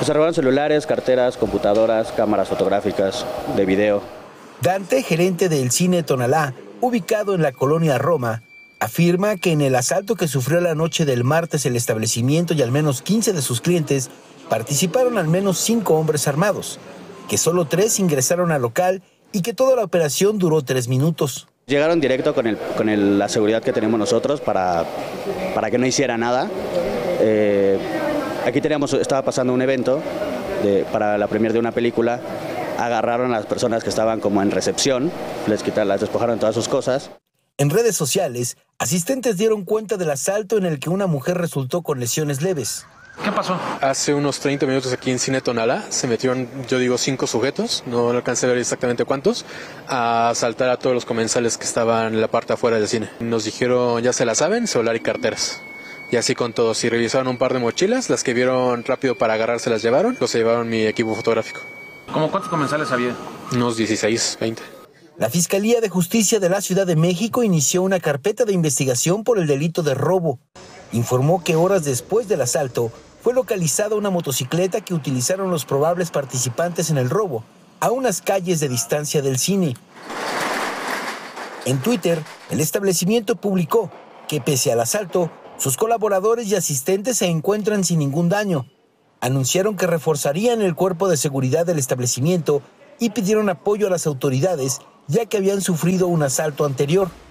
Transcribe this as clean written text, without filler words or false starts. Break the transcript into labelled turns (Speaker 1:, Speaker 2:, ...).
Speaker 1: Se robaron celulares, carteras, computadoras, cámaras fotográficas, de video.
Speaker 2: Dante, gerente del Cine Tonalá, ubicado en la colonia Roma, afirma que en el asalto que sufrió la noche del martes el establecimiento y al menos 15 de sus clientes participaron al menos 5 hombres armados, que solo 3 ingresaron al local y que toda la operación duró 3 minutos.
Speaker 1: Llegaron directo con la seguridad que tenemos nosotros para que no hiciera nada. Aquí estaba pasando un evento para la premier de una película. Agarraron a las personas que estaban como en recepción, les despojaron todas sus cosas.
Speaker 2: En redes sociales, asistentes dieron cuenta del asalto en el que una mujer resultó con lesiones leves.
Speaker 3: ¿Qué pasó?
Speaker 4: Hace unos 30 minutos aquí en Cine Tonalá se metieron, 5 sujetos, no alcancé a ver exactamente cuántos, a asaltar a todos los comensales que estaban en la parte afuera del cine. Nos dijeron, ya se la saben, celular y carteras. Y así con todos. Y revisaron un par de mochilas, las que vieron rápido para agarrar se las llevaron, se llevaron mi equipo fotográfico.
Speaker 3: ¿Cómo cuántos comensales había?
Speaker 4: Unos 16, 20.
Speaker 2: La Fiscalía de Justicia de la Ciudad de México inició una carpeta de investigación por el delito de robo. Informó que horas después del asalto fue localizada una motocicleta que utilizaron los probables participantes en el robo, a unas calles de distancia del cine. En Twitter, el establecimiento publicó que pese al asalto, sus colaboradores y asistentes se encuentran sin ningún daño. Anunciaron que reforzarían el cuerpo de seguridad del establecimiento y pidieron apoyo a las autoridades, ya que habían sufrido un asalto anterior.